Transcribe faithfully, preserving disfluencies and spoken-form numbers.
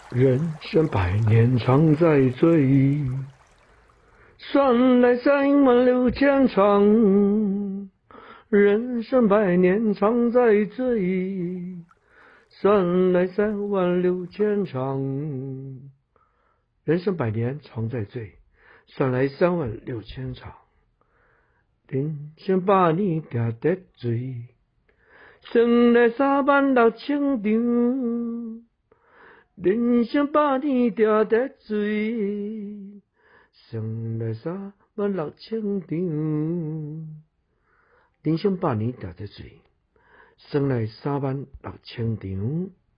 人生百年常在追，算来三万六千场。人生百年常在追，算来三万六千场。人生百年常在追，算来三万六千场。人生百年定在追，算来三万六千场。人生百年定在追，算来三万六千场。人生百年定在追，算来三万六千场。